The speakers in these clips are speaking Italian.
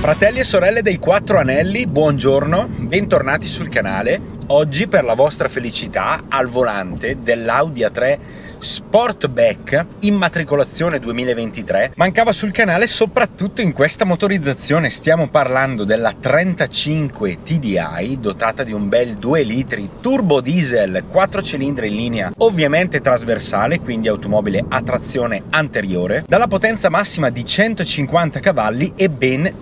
Fratelli e sorelle dei Quattro Anelli, buongiorno, bentornati sul canale. Oggi per la vostra felicità al volante dell'Audi A3 Sportback immatricolazione 2023 mancava sul canale soprattutto in questa motorizzazione. Stiamo parlando della 35 TDI dotata di un bel 2 litri turbo diesel 4 cilindri in linea, ovviamente trasversale, quindi automobile a trazione anteriore, dalla potenza massima di 150 cavalli e ben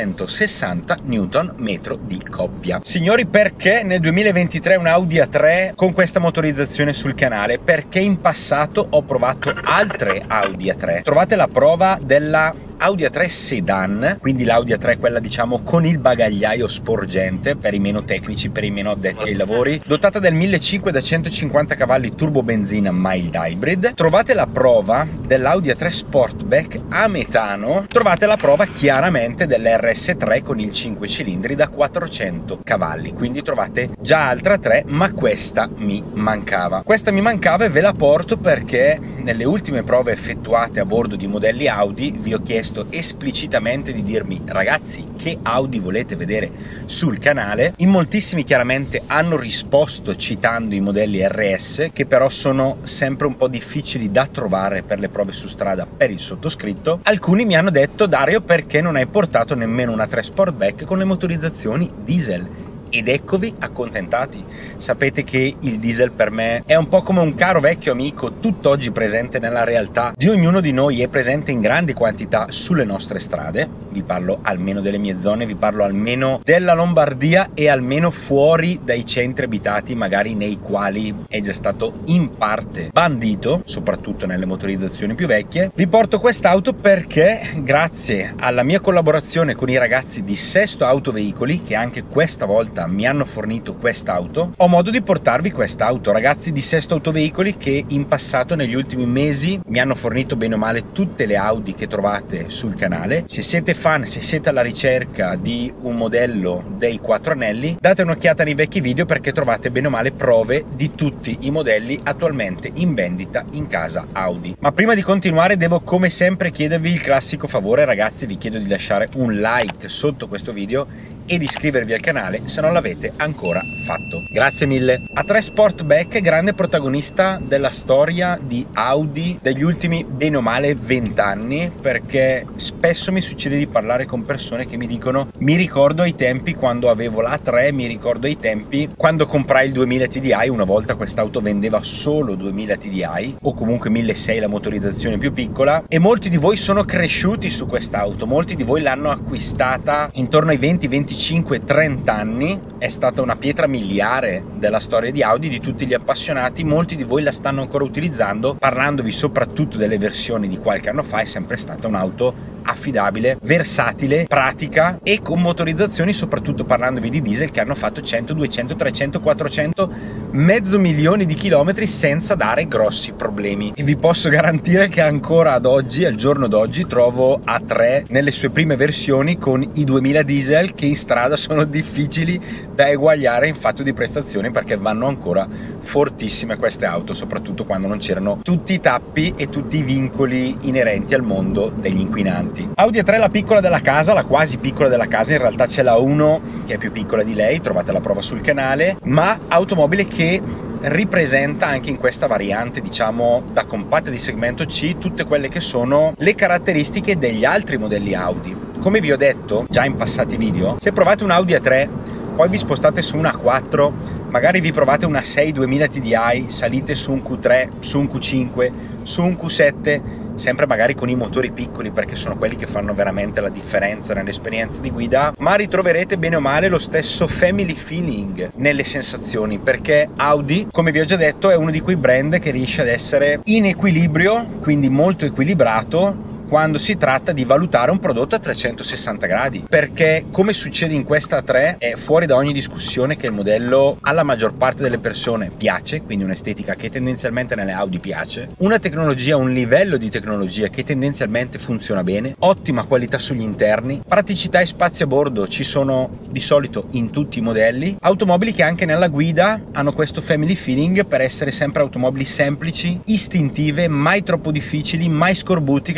360 Nm di coppia. Signori, perché nel 2023 un Audi A3 con questa motorizzazione sul canale? Perché in passato ho provato altre Audi A3. Trovate la prova della Audi A3 Sedan, quindi l'Audi A3 quella diciamo con il bagagliaio sporgente per i meno tecnici, per i meno addetti ai lavori, dotata del 1500 da 150 cavalli turbo benzina mild hybrid. Trovate la prova dell'Audi A3 Sportback a metano, trovate la prova chiaramente dell'RS3 con il 5 cilindri da 400 cavalli, quindi trovate già altra 3, ma questa mi mancava. Questa mi mancava e ve la porto perché nelle ultime prove effettuate a bordo di modelli Audi vi ho chiesto esplicitamente di dirmi: ragazzi, che Audi volete vedere sul canale? In moltissimi chiaramente hanno risposto citando i modelli RS, che però sono sempre un po' difficili da trovare per le prove su strada per il sottoscritto. Alcuni mi hanno detto: Dario, perché non hai portato nemmeno una 3 Sportback con le motorizzazioni diesel? Ed eccovi accontentati. Sapete che il diesel per me è un po' come un caro vecchio amico, tutt'oggi presente nella realtà di ognuno di noi, è presente in grandi quantità sulle nostre strade. Vi parlo almeno delle mie zone, vi parlo almeno della Lombardia e almeno fuori dai centri abitati, magari nei quali è già stato in parte bandito, soprattutto nelle motorizzazioni più vecchie. Vi porto quest'auto perché grazie alla mia collaborazione con i ragazzi di Sesto Autoveicoli, che anche questa volta mi hanno fornito quest'auto, ho modo di portarvi quest'auto. Ragazzi di Sesto Autoveicoli che in passato, negli ultimi mesi, mi hanno fornito bene o male tutte le Audi che trovate sul canale. Se siete fan, se siete alla ricerca di un modello dei Quattro Anelli, date un'occhiata nei vecchi video perché trovate bene o male prove di tutti i modelli attualmente in vendita in casa Audi. Ma prima di continuare devo come sempre chiedervi il classico favore. Ragazzi, vi chiedo di lasciare un like sotto questo video e di iscrivervi al canale se non l'avete ancora fatto. Grazie mille. A3 Sportback, grande protagonista della storia di Audi degli ultimi bene o male 20 anni, perché spesso mi succede di parlare con persone che mi dicono: mi ricordo ai tempi quando avevo la A3, mi ricordo ai tempi quando comprai il 2000 TDI. Una volta quest'auto vendeva solo 2000 TDI o comunque 1600, la motorizzazione più piccola, e molti di voi sono cresciuti su quest'auto, molti di voi l'hanno acquistata intorno ai 20-25-30 anni. È stata una pietra miliare della storia di Audi, di tutti gli appassionati. Molti di voi la stanno ancora utilizzando. Parlandovi soprattutto delle versioni di qualche anno fa, è sempre stata un'auto affidabile, versatile, pratica e con motorizzazioni, soprattutto parlandovi di diesel, che hanno fatto 100, 200, 300, 400, mezzo milione di chilometri senza dare grossi problemi. E vi posso garantire che ancora ad oggi, al giorno d'oggi, trovo A3 nelle sue prime versioni con i 2000 diesel che in strada sono difficili da eguagliare in fatto di prestazioni, perché vanno ancora fortissime queste auto, soprattutto quando non c'erano tutti i tappi e tutti i vincoli inerenti al mondo degli inquinanti. Audi A3 la piccola della casa, la quasi piccola della casa, in realtà c'è la 1 che è più piccola di lei, trovate la prova sul canale, ma automobile che ripresenta anche in questa variante, diciamo da compatta di segmento C, tutte quelle che sono le caratteristiche degli altri modelli Audi. Come vi ho detto già in passati video, se provate un Audi A3, poi vi spostate su una 4, magari vi provate una 6 2000 TDI, salite su un Q3, su un Q5, su un Q7, sempre magari con i motori piccoli, perché sono quelli che fanno veramente la differenza nell'esperienza di guida, ma ritroverete bene o male lo stesso family feeling nelle sensazioni, perché Audi, come vi ho già detto, è uno di quei brand che riesce ad essere in equilibrio, quindi molto equilibrato, quando si tratta di valutare un prodotto a 360 gradi, perché come succede in questa A3 è fuori da ogni discussione che il modello alla maggior parte delle persone piace, quindi un'estetica che tendenzialmente nelle Audi piace, una tecnologia, un livello di tecnologia che tendenzialmente funziona bene, ottima qualità sugli interni, praticità e spazi a bordo ci sono di solito in tutti i modelli, automobili che anche nella guida hanno questo family feeling per essere sempre automobili semplici, istintive, mai troppo difficili, mai scorbutiche, che danno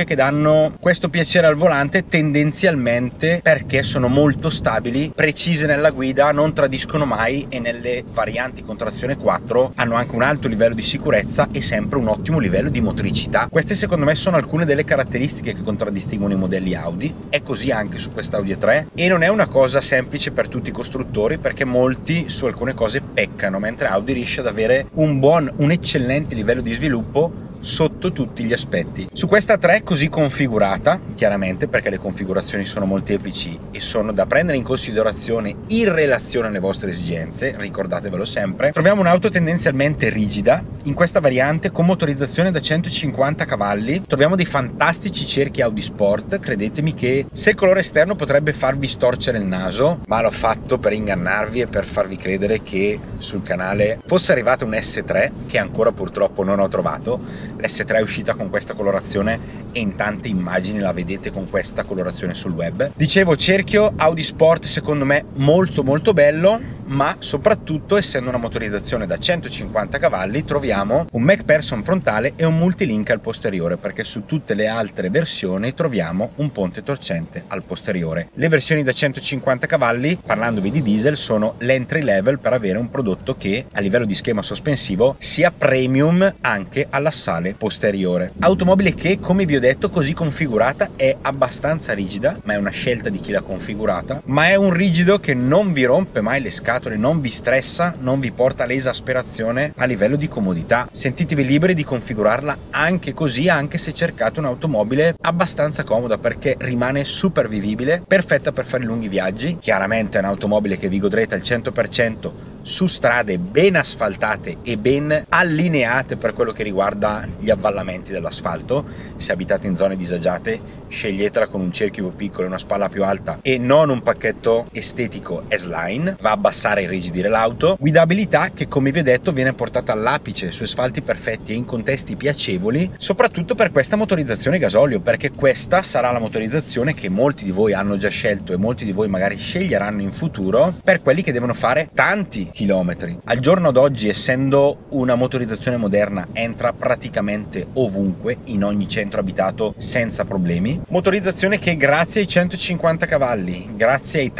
danno questo piacere al volante tendenzialmente perché sono molto stabili, precise nella guida, non tradiscono mai e nelle varianti con trazione 4 hanno anche un alto livello di sicurezza e sempre un ottimo livello di motoricità. Queste secondo me sono alcune delle caratteristiche che contraddistinguono i modelli Audi. È così anche su questa Audi A3 e non è una cosa semplice per tutti i costruttori, perché molti su alcune cose peccano, mentre Audi riesce ad avere un eccellente livello di sviluppo sotto tutti gli aspetti. Su questa 3 così configurata, chiaramente perché le configurazioni sono molteplici e sono da prendere in considerazione in relazione alle vostre esigenze, ricordatevelo sempre, troviamo un'auto tendenzialmente rigida. In questa variante con motorizzazione da 150 cavalli troviamo dei fantastici cerchi Audi Sport. Credetemi che se il colore esterno potrebbe farvi storcere il naso, ma l'ho fatto per ingannarvi e per farvi credere che sul canale fosse arrivato un S3 che ancora purtroppo non ho trovato. L'S3 è uscita con questa colorazione e in tante immagini la vedete con questa colorazione sul web. Dicevo, cerchio Audi Sport secondo me molto bello, ma soprattutto essendo una motorizzazione da 150 cavalli troviamo un MacPherson frontale e un multilink al posteriore, perché su tutte le altre versioni troviamo un ponte torcente al posteriore. Le versioni da 150 cavalli, parlandovi di diesel, sono l'entry level per avere un prodotto che a livello di schema sospensivo sia premium anche all'assale posteriore. Automobile che, come vi ho detto, così configurata è abbastanza rigida, ma è una scelta di chi l'ha configurata, ma è un rigido che non vi rompe mai le scatole, non vi stressa, non vi porta all'esasperazione a livello di comodità. Sentitevi liberi di configurarla anche così, anche se cercate un'automobile abbastanza comoda, perché rimane super vivibile, perfetta per fare lunghi viaggi. Chiaramente è un'automobile che vi godrete al 100% su strade ben asfaltate e ben allineate per quello che riguarda gli avvallamenti dell'asfalto. Se abitate in zone disagiate, sceglietela con un cerchio più piccolo e una spalla più alta e non un pacchetto estetico S-Line, va a abbassare e irrigidire l'auto. Guidabilità che, come vi ho detto, viene portata all'apice su asfalti perfetti e in contesti piacevoli, soprattutto per questa motorizzazione gasolio, perché questa sarà la motorizzazione che molti di voi hanno già scelto e molti di voi magari sceglieranno in futuro per quelli che devono fare tanti chilometri. Al giorno d'oggi, essendo una motorizzazione moderna, entra praticamente ovunque, in ogni centro abitato senza problemi. Motorizzazione che grazie ai 150 cavalli, grazie ai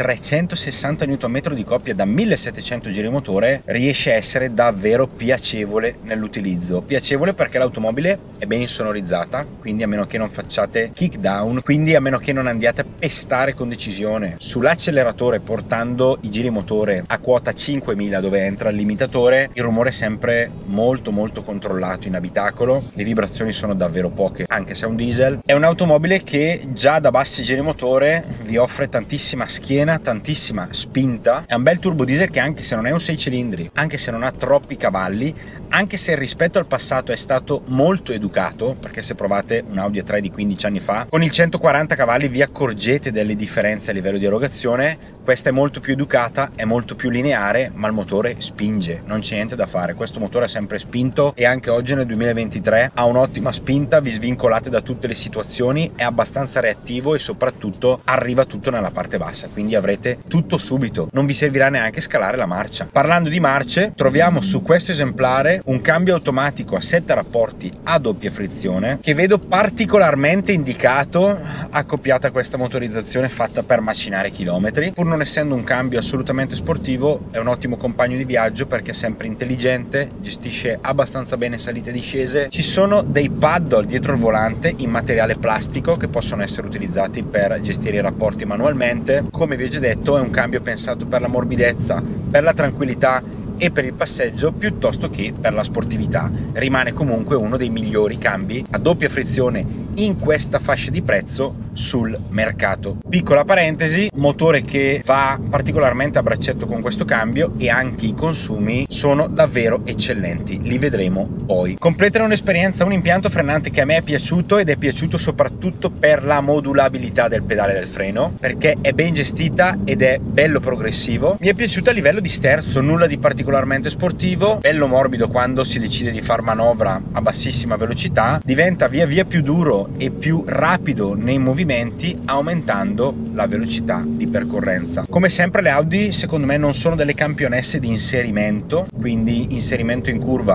360 Nm di coppia da 1700 giri motore, riesce a essere davvero piacevole nell'utilizzo. Piacevole perché l'automobile è ben insonorizzata, quindi a meno che non facciate kick down, quindi a meno che non andiate a pestare con decisione sull'acceleratore portando i giri motore a quota 5000 dove entra il limitatore, il rumore è sempre molto controllato in abitacolo, le vibrazioni sono davvero poche anche se è un diesel. È un'automobile che già da bassi giri motore vi offre tantissima schiena, tantissima spinta. È un bel turbo diesel che, anche se non è un 6 cilindri, anche se non ha troppi cavalli, anche se rispetto al passato è stato molto educato, perché se provate un Audi A3 di 15 anni fa con il 140 cavalli vi accorgete delle differenze a livello di erogazione. Questa è molto più educata, è molto più lineare, ma il motore spinge, non c'è niente da fare. Questo motore ha sempre spinto e anche oggi nel 2023 ha un'ottima spinta, vi svincolate da tutte le situazioni, è abbastanza reattivo e soprattutto arriva tutto nella parte bassa, quindi avrete tutto subito, non vi servirà neanche scalare la marcia. Parlando di marce, troviamo su questo esemplare un cambio automatico a 7 rapporti a doppia frizione che vedo particolarmente indicato accoppiata a questa motorizzazione fatta per macinare chilometri. Pur non essendo un cambio assolutamente sportivo, è un ottimo compagno di viaggio perché è sempre intelligente, gestisce abbastanza bene salite e discese. Ci sono dei paddle dietro il volante in materiale plastico che possono essere utilizzati per gestire i rapporti manualmente. Come vi ho già detto, è un cambio pensato per la morbidezza, per la tranquillità e per il passeggio piuttosto che per la sportività. Rimane comunque uno dei migliori cambi a doppia frizione in questa fascia di prezzo sul mercato. Piccola parentesi, motore che va particolarmente a braccetto con questo cambio e anche i consumi sono davvero eccellenti, li vedremo poi. Completano un'esperienza, un impianto frenante che a me è piaciuto ed è piaciuto soprattutto per la modulabilità del pedale del freno, perché è ben gestita ed è bello progressivo. Mi è piaciuto a livello di sterzo, nulla di particolarmente sportivo, bello morbido quando si decide di far manovra a bassissima velocità, diventa via via più duro e più rapido nei movimenti, aumentando la velocità di percorrenza. Come sempre le Audi secondo me non sono delle campionesse di inserimento, quindi inserimento in curva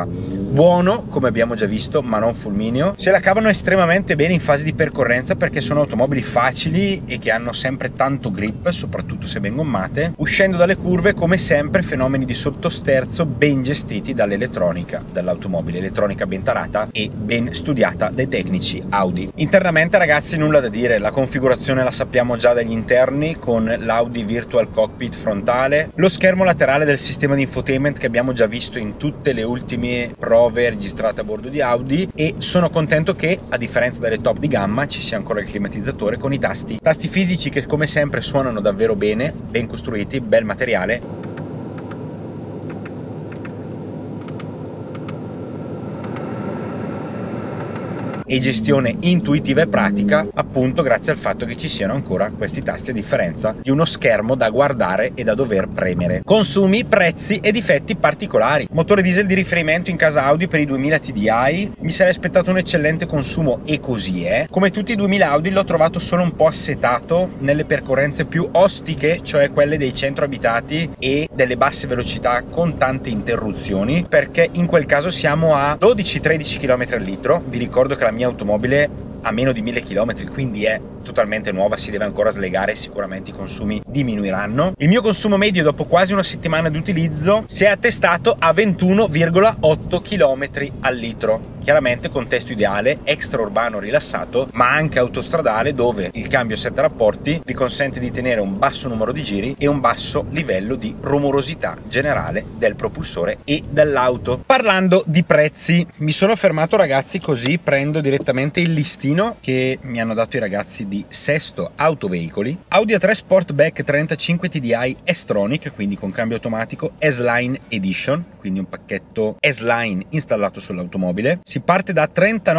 buono come abbiamo già visto, ma non fulmineo. Se la cavano estremamente bene in fase di percorrenza perché sono automobili facili e che hanno sempre tanto grip, soprattutto se ben gommate. Uscendo dalle curve, come sempre, fenomeni di sottosterzo ben gestiti dall'elettronica dell'automobile, elettronica ben tarata e ben studiata dai tecnici Audi. Internamente, ragazzi, nulla da dire, la configurazione la sappiamo già dagli interni con l'Audi Virtual Cockpit frontale, lo schermo laterale del sistema di infotainment che abbiamo già visto in tutte le ultime prove registrate a bordo di Audi, e sono contento che, a differenza delle top di gamma, ci sia ancora il climatizzatore con i tasti fisici che come sempre suonano davvero bene, ben costruiti, bel materiale. E gestione intuitiva e pratica, appunto grazie al fatto che ci siano ancora questi tasti, a differenza di uno schermo da guardare e da dover premere. Consumi, prezzi e difetti particolari. Motore diesel di riferimento in casa Audi per i 2000 TDI, mi sarei aspettato un eccellente consumo e così è. Come tutti i 2000 Audi l'ho trovato solo un po' assetato nelle percorrenze più ostiche, cioè quelle dei centro abitati e delle basse velocità con tante interruzioni, perché in quel caso siamo a 12-13 km al litro. Vi ricordo che la mia automobile a meno di 1000 km, quindi è totalmente nuova, si deve ancora slegare, sicuramente i consumi diminuiranno. Il mio consumo medio dopo quasi una settimana di utilizzo si è attestato a 21,8 km al litro. Chiaramente contesto ideale, extraurbano rilassato, ma anche autostradale, dove il cambio 7 rapporti vi consente di tenere un basso numero di giri e un basso livello di rumorosità generale del propulsore e dell'auto. Parlando di prezzi, mi sono fermato, ragazzi, così prendo direttamente il listino che mi hanno dato i ragazzi di Sesto Autoveicoli. Audi A3 Sportback 35 TDI S-Tronic, quindi con cambio automatico, S-Line Edition, quindi un pacchetto S-Line installato sull'automobile. Si parte da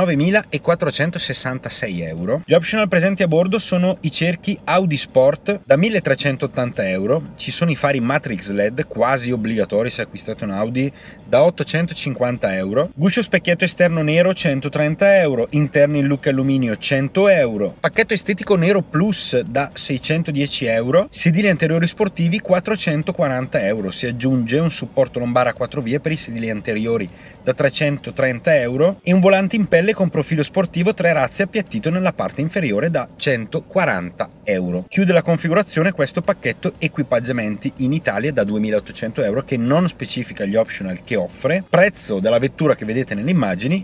39.466 euro. Gli optional presenti a bordo sono i cerchi Audi Sport da 1.380 euro. Ci sono i fari Matrix LED, quasi obbligatori se acquistate un Audi, da 850 euro. Guscio specchietto esterno nero 130 euro. Interni in look alluminio 100 euro. Pacchetto estetico nero plus da 610 euro. Sedili anteriori sportivi 440 euro. Si aggiunge un supporto lombare a 4 vie per i sedili anteriori da 330 euro e un volante in pelle con profilo sportivo 3 razze appiattito nella parte inferiore da 140 euro. Chiude la configurazione questo pacchetto equipaggiamenti in Italia da 2.800 euro, che non specifica gli optional che offre. Prezzo della vettura che vedete nelle immagini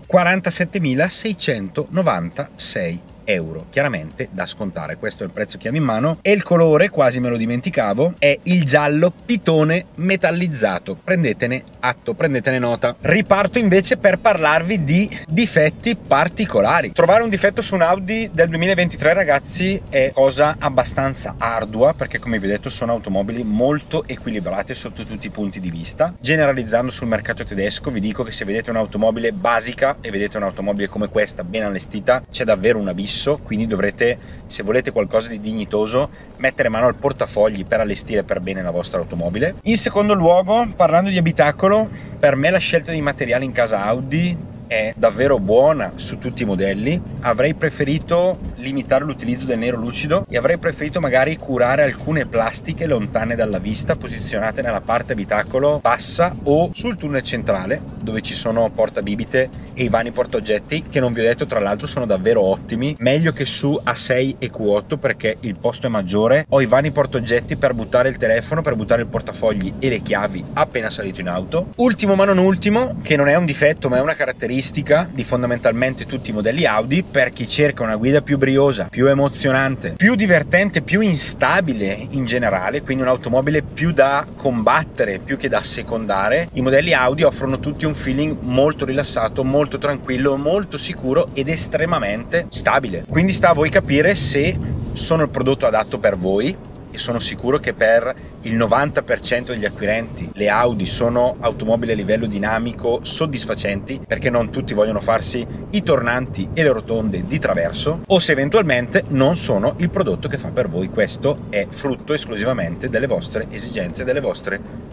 47.696 euro, chiaramente da scontare. Questo è il prezzo che abbiamo in mano, e il colore, quasi me lo dimenticavo, è il giallo pitone metallizzato. Prendetene atto, prendetene nota. Riparto invece per parlarvi di difetti particolari. Trovare un difetto su un Audi del 2023, ragazzi, è cosa abbastanza ardua, perché come vi ho detto sono automobili molto equilibrate sotto tutti i punti di vista. Generalizzando sul mercato tedesco, vi dico che se vedete un'automobile basica e vedete un'automobile come questa ben allestita, c'è davvero un abisso. Quindi dovrete, se volete qualcosa di dignitoso, mettere mano al portafogli per allestire per bene la vostra automobile. In secondo luogo, parlando di abitacolo, per me la scelta di materiali in casa Audi è davvero buona su tutti i modelli. Avrei preferito limitare l'utilizzo del nero lucido e avrei preferito magari curare alcune plastiche lontane dalla vista, posizionate nella parte abitacolo bassa o sul tunnel centrale, dove ci sono portabibite e i vani portaoggetti, che non vi ho detto tra l'altro sono davvero ottimi, meglio che su A6 e Q8 perché il posto è maggiore. Ho i vani portaoggetti per buttare il telefono, per buttare il portafogli e le chiavi appena salito in auto. Ultimo ma non ultimo, che non è un difetto ma è una caratteristica di fondamentalmente tutti i modelli Audi, per chi cerca una guida più briosa, più emozionante, più divertente, più instabile in generale, quindi un'automobile più da combattere più che da secondare. I modelli Audi offrono tutti un feeling molto rilassato, molto tranquillo, molto sicuro ed estremamente stabile. Quindi sta a voi capire se sono il prodotto adatto per voi, e sono sicuro che per il 90% degli acquirenti le Audi sono automobili a livello dinamico soddisfacenti, perché non tutti vogliono farsi i tornanti e le rotonde di traverso, o se eventualmente non sono il prodotto che fa per voi. Questo è frutto esclusivamente delle vostre esigenze, delle vostre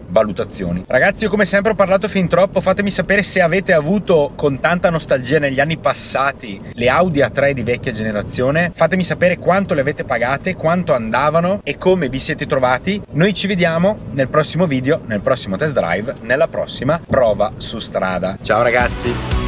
valutazioni. Ragazzi, io come sempre ho parlato fin troppo, fatemi sapere se avete avuto con tanta nostalgia negli anni passati le Audi A3 di vecchia generazione, fatemi sapere quanto le avete pagate, quanto andavano e come vi siete trovati. Noi ci vediamo nel prossimo video, nel prossimo test drive, nella prossima prova su strada. Ciao ragazzi!